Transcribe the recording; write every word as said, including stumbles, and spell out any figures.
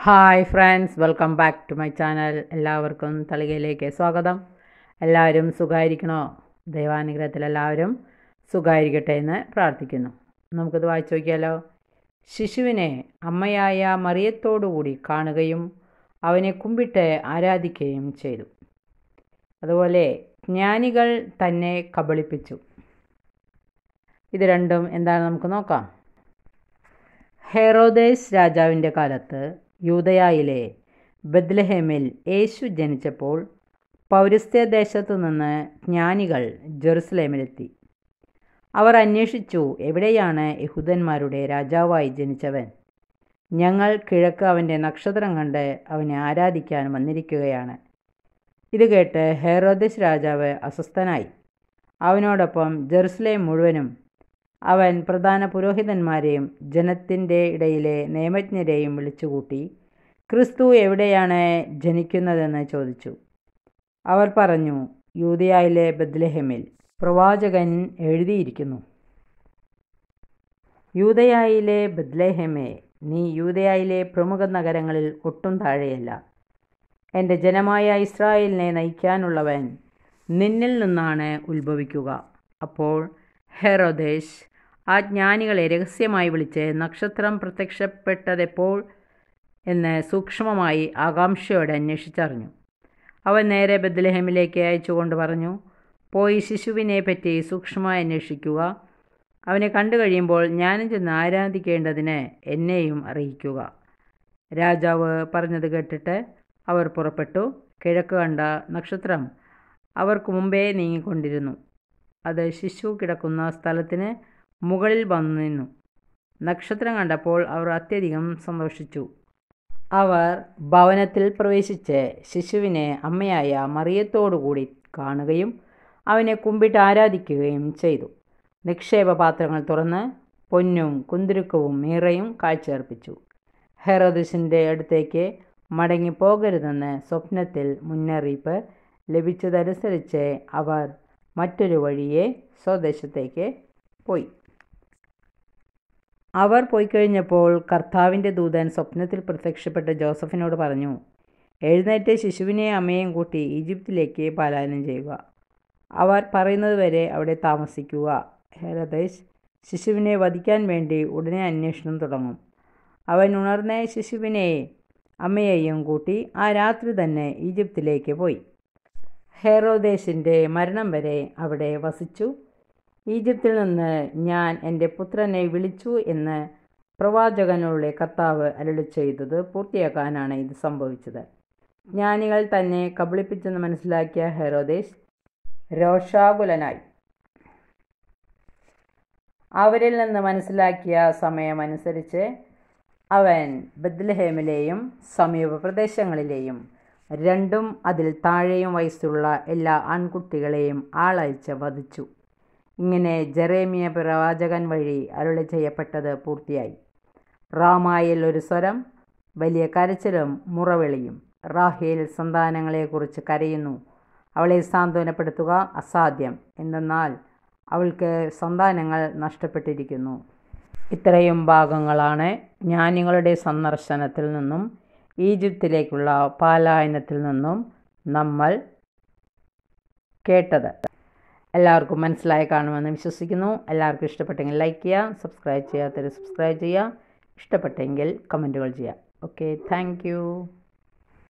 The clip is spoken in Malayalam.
Hi friends, welcome back to my channel. എല്ലാവർക്കും തളികയിലേക്ക് സ്വാഗതം. എല്ലാവരും സുഖമായിരിക്കണോ? ദൈവാനുഗ്രഹത്തിൽ എല്ലാവരും സുഖമായിരിക്കട്ടെ എന്ന് പ്രാർത്ഥിക്കുന്നു. നമുക്കിത് വായിച്ചു നോക്കിയാലോ. ശിശുവിനെ അമ്മയായ മറിയത്തോടുകൂടി കാണുകയും അവനെ കുമ്പിട്ട് ആരാധിക്കുകയും ചെയ്തു. അതുപോലെ ജ്ഞാനികൾ തന്നെ കബളിപ്പിച്ചു. ഇത് രണ്ടും എന്താണ് നമുക്ക് നോക്കാം. ഹെറോദേസ് രാജാവിൻ്റെ കാലത്ത് യൂദയായിലെ ബത്ലഹേമിൽ യേശു ജനിച്ചപ്പോൾ പൗരസ്ത്യ ദേശത്തു നിന്ന് ജ്ഞാനികൾ ജെറുസലേമിലെത്തി. അവർ അന്വേഷിച്ചു, എവിടെയാണ് യഹൂദന്മാരുടെ രാജാവായി ജനിച്ചവൻ? ഞങ്ങൾ കിഴക്ക് അവൻ്റെ നക്ഷത്രം കണ്ട് അവനെ ആരാധിക്കാൻ വന്നിരിക്കുകയാണ്. ഇത് കേട്ട് ഹെറോദേസ് രാജാവ് അസ്വസ്ഥനായി. അവനോടൊപ്പം ജെറുസലേം മുഴുവനും അവൻ പ്രധാന പുരോഹിതന്മാരെയും ജനത്തിൻ്റെ ഇടയിലെ നിയമജ്ഞരെയും വിളിച്ചുകൂട്ടി ക്രിസ്തു എവിടെയാണ് ജനിക്കുന്നതെന്ന് ചോദിച്ചു. അവർ പറഞ്ഞു, യൂദയായിലെ ബത്ലഹേമിൽ. പ്രവാചകൻ എഴുതിയിരിക്കുന്നു, യൂദയായിലെ ബത്ലഹേമേ, നീ യൂദയായിലെ പ്രമുഖ നഗരങ്ങളിൽ ഒട്ടും താഴെയല്ല. എൻ്റെ ജനമായ ഇസ്രായേലിനെ നയിക്കാനുള്ളവൻ നിന്നിൽ നിന്നാണ് ഉത്ഭവിക്കുക. അപ്പോൾ ഹെറോദേസ് ആ ജ്ഞാനികളെ രഹസ്യമായി വിളിച്ച് നക്ഷത്രം പ്രത്യക്ഷപ്പെട്ടതെപ്പോൾ എന്ന് സൂക്ഷ്മമായി ആകാംക്ഷയോടെ അന്വേഷിച്ചറിഞ്ഞു. അവൻ നേരെ ബത്ലഹേമിലേക്ക് അയച്ചുകൊണ്ട് പറഞ്ഞു, പോയി ശിശുവിനെ പറ്റി സൂക്ഷ്മമായി അന്വേഷിക്കുക. അവനെ കണ്ടു കഴിയുമ്പോൾ ഞാനും ചെന്ന് ആരാധിക്കേണ്ടതിന് എന്നെയും അറിയിക്കുക. രാജാവ് പറഞ്ഞത് കേട്ടിട്ട് അവർ പുറപ്പെട്ടു. കിഴക്ക് കണ്ട നക്ഷത്രം അവർക്ക് മുമ്പേ നീങ്ങിക്കൊണ്ടിരുന്നു. അത് ശിശു കിടക്കുന്ന സ്ഥലത്തിന് മുകളിൽ വന്നു നിന്നു. നക്ഷത്രം കണ്ടപ്പോൾ അവർ അത്യധികം സന്തോഷിച്ചു. അവർ ഭവനത്തിൽ പ്രവേശിച്ച് ശിശുവിനെ അമ്മയായ മറിയത്തോടുകൂടി കാണുകയും അവനെ കുമ്പിട്ട് ആരാധിക്കുകയും ചെയ്തു. നിക്ഷേപപാത്രങ്ങൾ തുറന്ന് പൊന്നും കുന്തുരുക്കവും മീറയും കാഴ്ചയർപ്പിച്ചു. ഹെറോദസിൻ്റെ അടുത്തേക്ക് മടങ്ങിപ്പോകരുതെന്ന് സ്വപ്നത്തിൽ മുന്നറിയിപ്പ് ലഭിച്ചതനുസരിച്ച് അവർ മറ്റൊരു വഴിയെ സ്വദേശത്തേക്ക് പോയി. അവർ പോയിക്കഴിഞ്ഞപ്പോൾ കർത്താവിൻ്റെ ദൂതൻ സ്വപ്നത്തിൽ പ്രത്യക്ഷപ്പെട്ട് ജോസഫിനോട് പറഞ്ഞു, എഴുന്നേറ്റ് ശിശുവിനെയും അമ്മയെയും കൂട്ടി ഈജിപ്തിലേക്ക് പലായനം ചെയ്യുക. അവർ പറയുന്നത് വരെ അവിടെ താമസിക്കുക. ഹെറോദേസ് ശിശുവിനെ വധിക്കാൻ വേണ്ടി ഉടനെ അന്വേഷണം തുടങ്ങും. അവൻ ഉണർന്ന ശിശുവിനെയും അമ്മയെയും കൂട്ടി ആ രാത്രി തന്നെ ഈജിപ്തിലേക്ക് പോയി. ഹെറോദേസിൻ്റെ മരണം വരെ അവിടെ വസിച്ചു. ഈജിപ്തിൽ നിന്ന് ഞാൻ എൻ്റെ പുത്രനെ വിളിച്ചു എന്ന് പ്രവാചകനുള്ള കർത്താവ് അരുളി ചെയ്തത് പൂർത്തിയാക്കാനാണ് ഇത് സംഭവിച്ചത്. ജ്ഞാനികൾ തന്നെ കബളിപ്പിച്ചെന്ന് മനസ്സിലാക്കിയ ഹെറോദേസ് രോഷാകുലനായി. അവരിൽ നിന്ന് മനസ്സിലാക്കിയ സമയമനുസരിച്ച് അവൻ ബത്ലഹേമിലെയും സമീപ പ്രദേശങ്ങളിലെയും രണ്ടും അതിൽ താഴെയും വയസ്സുള്ള എല്ലാ ആൺകുട്ടികളെയും ആളയച്ച് വധിച്ചു. ഇങ്ങനെ ജെറേമിയ പ്രവാചകൻ വഴി അരുളി ചെയ്യപ്പെട്ടത് പൂർത്തിയായി. റാമായിൽ ഒരു സ്വരം, വലിയ കരച്ചിലും മുറവിളിയും. റാഹേൽ സന്താനങ്ങളെക്കുറിച്ച് കരയുന്നു. അവളെ സാന്ത്വനപ്പെടുത്തുക അസാധ്യം, എന്തെന്നാൽ അവൾക്ക് സന്താനങ്ങൾ നഷ്ടപ്പെട്ടിരിക്കുന്നു. ഇത്രയും ഭാഗങ്ങളാണ് ജ്ഞാനികളുടെ സന്ദർശനത്തിൽ നിന്നും ഈജിപ്തിലേക്കുള്ള പലായനത്തിൽ നിന്നും നമ്മൾ കേട്ടത്. എല്ലാവർക്കും മനസ്സിലായി കാണുമെന്ന് വിശ്വസിക്കുന്നു. എല്ലാവർക്കും ഇഷ്ടപ്പെട്ടെങ്കിൽ ലൈക്ക് ചെയ്യുക, സബ്സ്ക്രൈബ് ചെയ്യാത്തവർ സബ്സ്ക്രൈബ് ചെയ്യുക, ഇഷ്ടപ്പെട്ടെങ്കിൽ കമൻറ്റുകൾ ചെയ്യുക. Okay, thank U.